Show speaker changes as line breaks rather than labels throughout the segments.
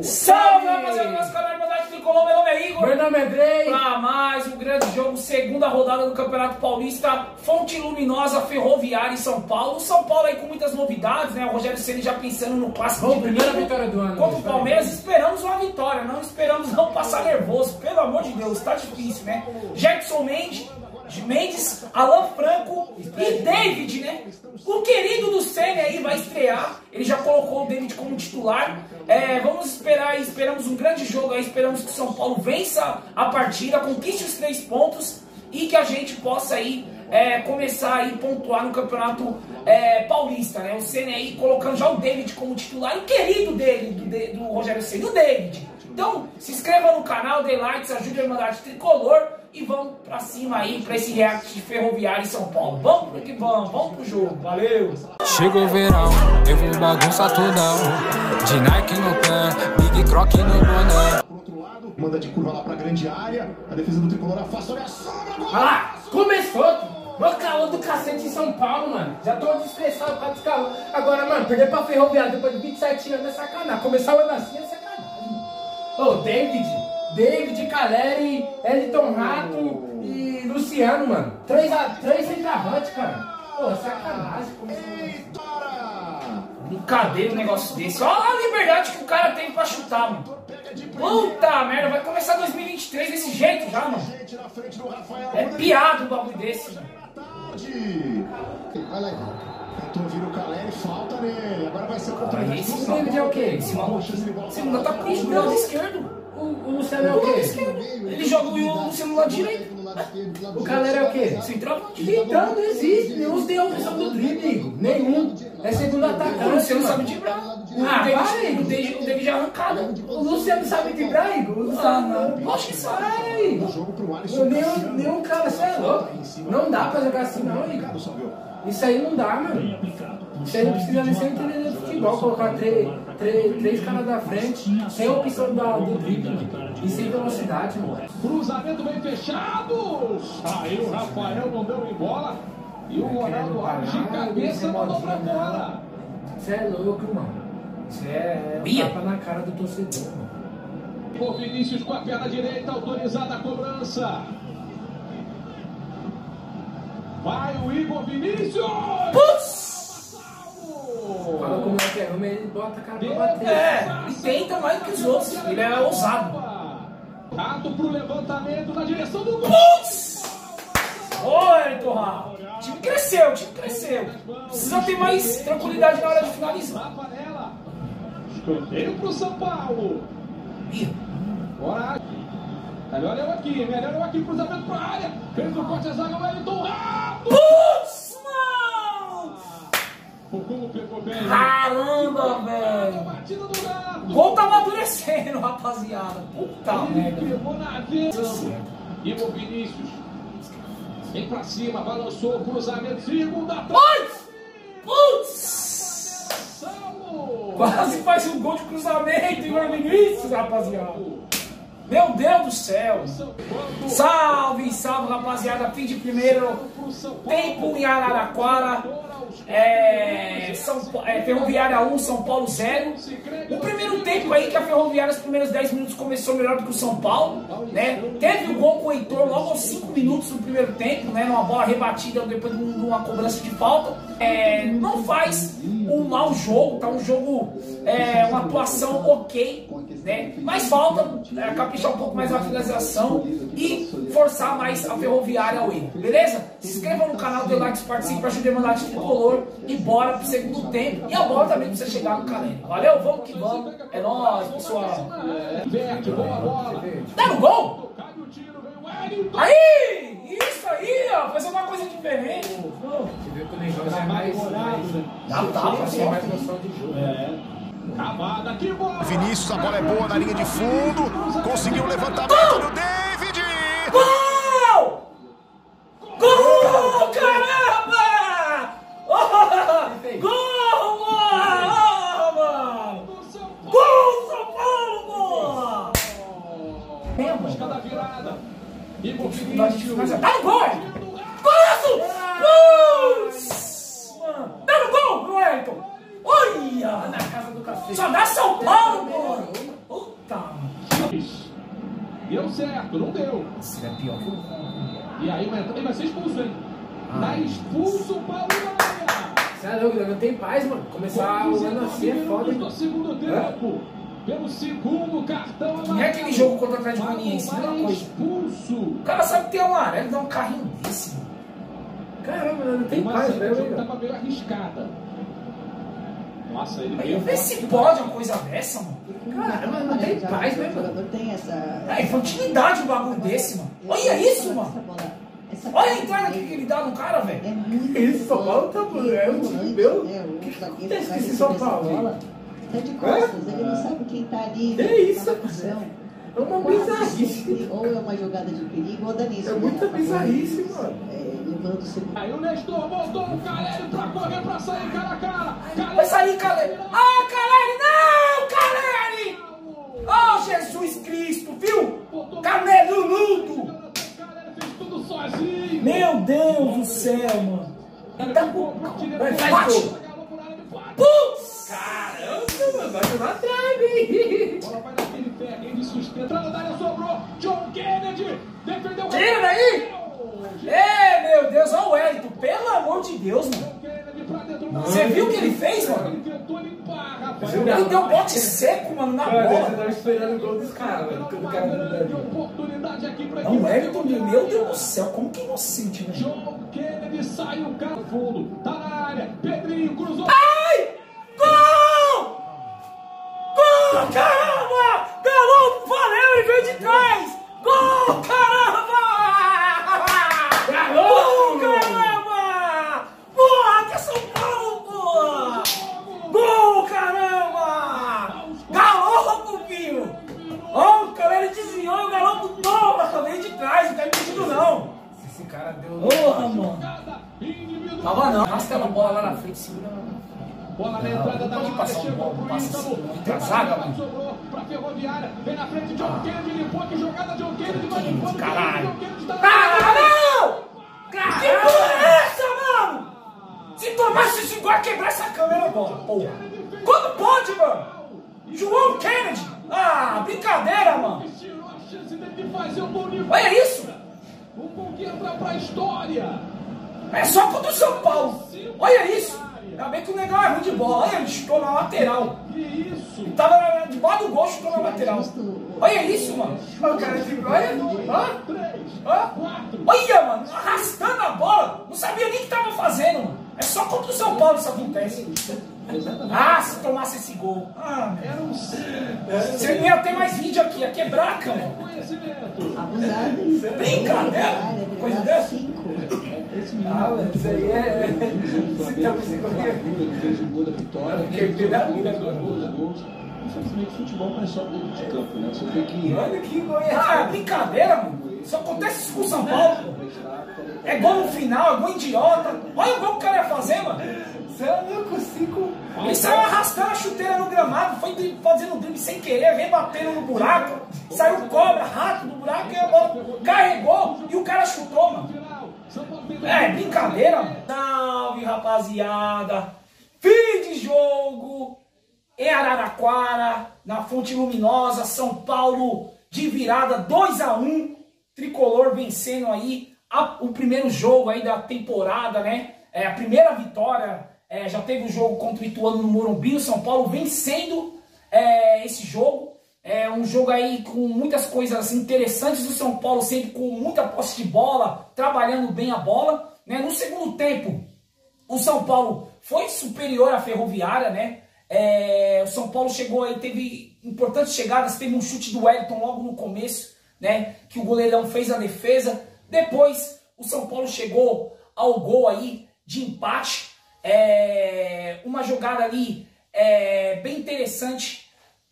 Salve, rapaziada do nosso canal Irmandade Tricolor, meu nome é Igor.
Meu nome é Andrei.
Pra mais um grande jogo, segunda rodada do Campeonato Paulista, Fonte Luminosa, Ferroviária em São Paulo. São Paulo aí com muitas novidades, né? O Rogério Ceni já pensando no clássico de
primeira vitória do ano.
Contra o Palmeiras, esperamos uma vitória, não esperamos não passar nervoso. Pelo amor de Deus, tá difícil, né? Jackson Mendes, Alan Franco e David, né? O querido do Ceni aí vai estrear. Ele já colocou o David como titular. Vamos esperar, esperamos um grande jogo aí. Esperamos que o São Paulo vença a partida, conquiste os 3 pontos e que a gente possa aí começar aí pontuar no Campeonato Paulista, né? O Ceni aí colocando já o David como titular, o querido dele, do Rogério Ceni, o David. Então, se inscreva no canal, dê likes, ajude a Irmandade Tricolor e vamos pra cima aí, pra esse react de Ferroviária em São Paulo. Vamos que vamos pro jogo, valeu!
Chegou o verão, eu vou bagunçar tudão. De Nike no pé, Big Croc no boné.
Por outro lado, manda de curva lá pra grande área. A defesa do Tricolor afasta, olha a sobra.
Olha lá, começou. Mó calor do cacete em São Paulo, mano. Já tô desestressado pra descalor. Agora, mano, perder pra Ferroviária depois de 27 anos é sacanagem. Começar o ano assim é sacanagem. Ô, David, Caleri, Elton Rato e Luciano, mano. 3 centroavantes, cara. Pô, sacanagem.
Brincadeira um negócio desse. Olha a liberdade que o cara tem pra chutar, mano. Puta merda, vai começar 2023 desse jeito já, mano. É piada um bagulho desse, mano.
Vai lá, tentou vir o Caleri, falta nele. Agora vai ser contra ele.
Esse David é o quê? Esse maluco tá com o lado esquerdo.
O Luciano é o quê?
Ele joga o Luciano no lado direito.
O Caleri é o quê?
Centroavante.
Então não existe. Nenhum tem a opção do drible, Igor. Nenhum. É segundo atacante.
O Luciano sabe driblar. O David já arrancada.
O Luciano sabe driblar, Igor? O Luciano não.
Poxa, que sabe.
Nenhum cara, você é louco. Não dá pra jogar assim não, Igor. Isso aí não dá, mano. Isso aí não precisa nem ser entender de futebol. Colocar três caras da frente, sem opção do drible e sem velocidade, mano.
Cruzamento bem fechado. Aí o Rafael não deu em bola. E o Ronaldo Alves de cabeça mandou pra fora.
Você é louco, mano. Você é tapa na cara do torcedor, mano.
O Vinícius com a perna direita, autorizada a cobrança. Vai o Igor Vinícius!
Putz!
Fala como é que é, ele bota a cara pra bater.
E tenta mais do que os outros, ele é ousado.
Rato pro levantamento na direção do gol!
Putz! Oi, Torra! O time cresceu, Precisa ter mais tranquilidade na hora de finalizar.
Escanteio pro São Paulo. Bora! Melhor eu aqui, cruzamento pra área. Fez o corte a zaga, o Wellington Rato!
Putz, mano!
O gol pegou bem.
Caramba, velho!
Batida do Rato!
O gol tá amadurecendo, rapaziada. Puta merda.
Pegou na vida. Igor Vinícius. Vem pra cima, balançou, cruzamento, segunda.
Putz! Quase faz um gol de cruzamento, Igor Vinícius, rapaziada. Meu Deus do céu! Salve, rapaziada! Fim de primeiro tempo em Araraquara. Ferroviária 1, São Paulo 0. O primeiro tempo aí que a Ferroviária, os primeiros 10 minutos, começou melhor do que o São Paulo, né? Teve o gol com o Heitor logo aos 5 minutos do primeiro tempo, né? Numa bola rebatida depois de uma cobrança de falta. Não faz um mau jogo, tá? Um jogo, uma atuação ok, né? Mas falta caprichar um pouco mais na finalização e forçar mais a Ferroviária ao erro, beleza? Se inscreva no canal, dê like, participe, ajude a Irmandade Tricolor e bora pro segundo tempo. E a bola também precisa chegar no Caleri. Valeu, vamos que vamos. É nóis, pessoal. Tá no gol? Aí! Isso aí, ó. Fazer uma coisa diferente.
Você viu que o negócio é mais
Dá tapa,
assim, é mais noção de jogo.
Cavada, que bola!
Vinícius, a bola é boa na linha de fundo. Conseguiu o levantamento do David.
Gol! Gol, caramba! Gol, mano! Gol, São Paulo, mano!
Busca da virada. Igor
Mas
Vinícius.
tá no gol! Golaço! Tá no gol, Wellington! Olha!
Na casa do cacete.
Só dá São Paulo, pô!
Deu certo, não deu.
Isso é pior que o...
E aí vai ser expulso, hein? Tá expulso o Paulo Maia.
Você é louco, não tem paz, mano. Começar o ano assim é foda.
No segundo tempo, pelo segundo cartão amarelo.
Não é aquele jogo contra o Atlético Goianiense, mesma coisa.
Expulso.
O cara sabe que tem um amarelo, dá um carrinho desse, mano.
Caramba, não tem
Uma
paz,
saída de jogo
velho.
tava meio arriscada. Nossa, ele
Aí
veio
vê se pode uma coisa dessa, mano.
Caramba, não tem paz, né,
O jogador tem essa...
É infantilidade um bagulho desse, mano. Olha isso, mano. Olha a entrada que ele dá no cara, velho.
É muito
Isso, São Paulo tá... É um time meu.
O
que
zagueiro
acontece
vai
com esse
receber
São
essa
Paulo,
bola, tá de costas, ele não sabe quem tá ali.
Que isso,
na marcação.
É uma
Quase
bizarrice.
sempre, ou é uma jogada de perigo ou Danilo.
É muita bizarrice, mano.
Levando o segundo.
Aí o Nestor voltou o Caleri pra correr, pra sair cara a cara.
Vai sair, Caleri. Ah, Caleri, não, Caleri! Oh, Jesus Cristo, viu? Canelo nudo.
Caleri fez tudo sozinho.
Meu Deus do céu, mano. Tá bom.
Faz gol.
Putz!
Caramba, mano, vai tomar trave, hein?
Bola vai naquele pé, ele sustenta. Entrando na área, sobrou. John Kennedy defendeu o...
Tira daí! É, meu Deus, olha o Wellington, pelo amor de Deus, mano.
Kennedy pra dentro.
Você viu o que ele fez, mano?
Ele tentou limpar, rapaz.
Ele deu um bote seco, mano, na
Mano, você
bola.
tava esperando o gol dos caras, velho. Quando o cara não
Grande
deu.
oportunidade aqui pra
Não, o Wellington, meu Deus do céu, como que inocente, velho.
John Kennedy sai o cara fundo. Tá na área. Pedrinho cruzou.
Ai! Gol! Gol! Caramba! Galo, valeu, ele veio de trás! Gol! Caramba! Gol! Caramba! Porra, que é São Paulo, porra! Gol, caramba! Galopo, filho! Ó, o cara ele desviou e o Galopo toma, veio de trás, não tá impedido não!
Esse cara deu...
Porra, mano! Tava não, arrasta a bola lá na frente, segura lá.
Bola na entrada da
Pode
área,
passar um
chegou
bom,
pro
passa
Ítalo.
muita zaga, mano.
Sobrou pra Ferroviária. Vem na frente, John Kennedy limpou. Que jogada, John Kennedy vai limpando.
Caralho.
John Kennedy tá...
Caralho! Que porra é essa, mano? Se tomasse esse gol, ia quebrar essa câmera agora, porra. Quando pode, mano? João Kennedy. Ah, brincadeira, mano.
Tirou a chance dele de fazer o gol de...
Olha isso.
O gol que entra pra história.
É só contra o São Paulo. Olha isso. Ainda bem que o negão é ruim de bola. Olha, ele chutou na lateral.
Que isso?
Ele tava debaixo do gol, chutou na lateral. Olha isso, mano.
O cara tipo, olha, ó.
3,
Ó.
4.
Olha, mano, arrastando a bola. Não sabia nem o que tava fazendo, mano. É só contra o São Paulo isso acontece. Ah, se tomasse esse gol. Ah, meu.
Era um
Você não ia ter mais vídeo aqui, ia quebrar a câmera.
conhecimento.
Abusado isso.
Brincadeira. Coisa dessa.
5.
Ah, mano, isso aí é... Você tá conseguindo...
Fez o gol da vitória.
Quem fez a vida agora.
Infelizmente, futebol não é só dentro de campo, né? Você tem que...
Olha que gol é
Ah, brincadeira, mano. Isso acontece isso com o São Paulo, pô. É gol no final, é gol idiota. Olha o gol que o cara ia fazer, mano.
Você é louco, 5...
Ele saiu arrastando a chuteira no gramado, foi fazendo um drible sem querer, veio batendo no buraco, saiu cobra, rato do buraco e a bola carregou e o cara chutou, mano. É, brincadeira, mano. Salve, rapaziada. Fim de jogo em Araraquara, na Fonte Luminosa, São Paulo de virada 2-1. Tricolor vencendo aí o primeiro jogo aí da temporada, né? É a primeira vitória. Já teve o jogo contra o Ituano no Morumbi, o São Paulo vencendo esse jogo. É um jogo aí com muitas coisas interessantes do São Paulo, sempre com muita posse de bola, trabalhando bem a bola, né? No segundo tempo, o São Paulo foi superior à Ferroviária, né? O São Paulo chegou aí, teve importantes chegadas, teve um chute do Wellington logo no começo, né? Que o goleirão fez a defesa. Depois, o São Paulo chegou ao gol aí de empate. Uma jogada ali bem interessante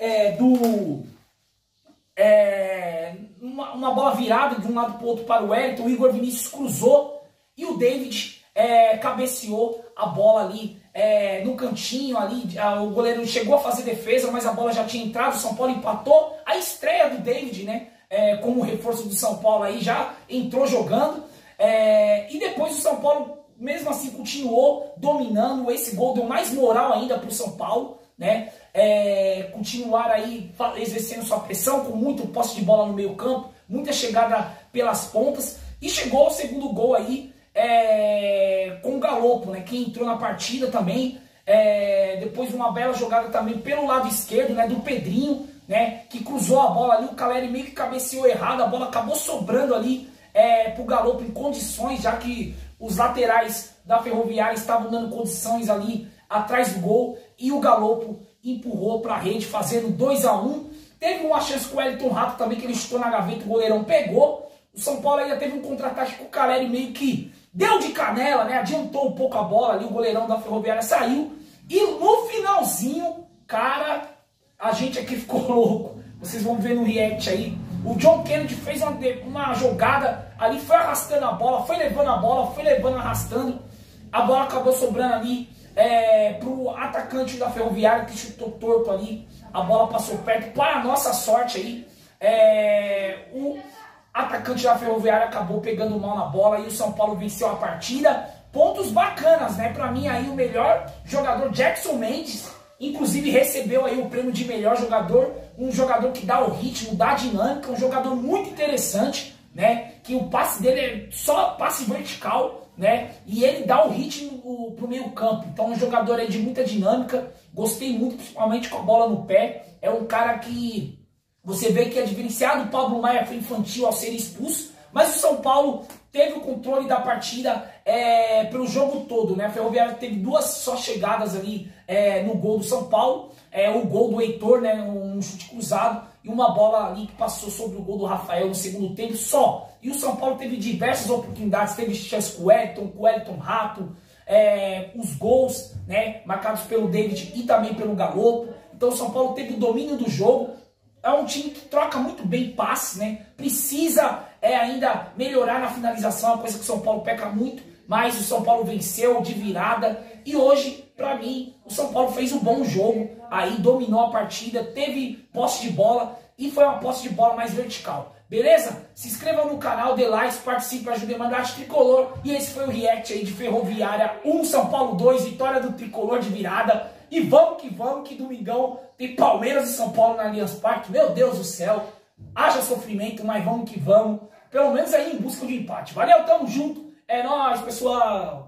uma bola virada de um lado para o outro para o Wellington. O Igor Vinícius cruzou e o David cabeceou a bola ali no cantinho ali. O goleiro chegou a fazer defesa, mas a bola já tinha entrado. O São Paulo empatou. A estreia do David, né, como reforço do São Paulo aí, já entrou jogando. E depois o São Paulo mesmo assim continuou dominando. Esse gol deu mais moral ainda para o São Paulo, né? Continuar aí exercendo sua pressão, com muito posse de bola no meio campo, muita chegada pelas pontas, e chegou o segundo gol aí com o Galopo, né? Que entrou na partida também, depois de uma bela jogada também pelo lado esquerdo, né? Do Pedrinho, né? Que cruzou a bola ali, o Caleri meio que cabeceou errado, a bola acabou sobrando ali pro Galopo em condições, já que os laterais da Ferroviária estavam dando condições ali atrás do gol, e o Galopo empurrou para a rede, fazendo 2-1. Teve uma chance com o Wellington Rato também, que ele chutou na gaveta, o goleirão pegou. O São Paulo ainda teve um contra-ataque com o Caleri, meio que deu de canela, né? Adiantou um pouco a bola ali, o goleirão da Ferroviária saiu. E no finalzinho, cara, a gente aqui ficou louco. Vocês vão ver no react aí. O John Kennedy fez uma jogada ali, foi arrastando a bola, foi levando a bola, foi levando, arrastando. A bola acabou sobrando ali pro atacante da Ferroviária, que chutou torto ali. A bola passou perto. Para a nossa sorte aí, o atacante da Ferroviária acabou pegando mal na bola e o São Paulo venceu a partida. Pontos bacanas, né? Para mim aí o melhor jogador, Jackson Mendes, inclusive recebeu aí o prêmio de melhor jogador, um jogador que dá o ritmo, dá a dinâmica, um jogador muito interessante, né? Que o passe dele é só passe vertical, né? E ele dá o ritmo pro meio campo. Então um jogador aí de muita dinâmica, gostei muito, principalmente com a bola no pé. É um cara que você vê que é diferenciado. O Pablo Maia foi infantil ao ser expulso, mas o São Paulo teve o controle da partida pelo jogo todo, né? A Ferroviária teve duas só chegadas ali no gol do São Paulo, o gol do Heitor, né? Um chute cruzado e uma bola ali que passou sobre o gol do Rafael no segundo tempo só. E o São Paulo teve diversas oportunidades, teve chance com o Wellington Rato, os gols, né? Marcados pelo David e também pelo Galopo. Então o São Paulo teve o domínio do jogo. É um time que troca muito bem passes, né? Precisa ainda melhorar na finalização, uma coisa que o São Paulo peca muito, mas o São Paulo venceu de virada. E hoje, pra mim, o São Paulo fez um bom jogo, aí dominou a partida, teve posse de bola e foi uma posse de bola mais vertical. Beleza? Se inscreva no canal, dê like, participe, ajude a mandar Tricolor. E esse foi o react aí de Ferroviária 1, São Paulo 2, vitória do Tricolor de virada. E vamos, que domingão tem Palmeiras e São Paulo na Allianz Parque. Meu Deus do céu, haja sofrimento, mas vamos que vamos. Pelo menos aí em busca de empate. Valeu, tamo junto. É nóis, pessoal.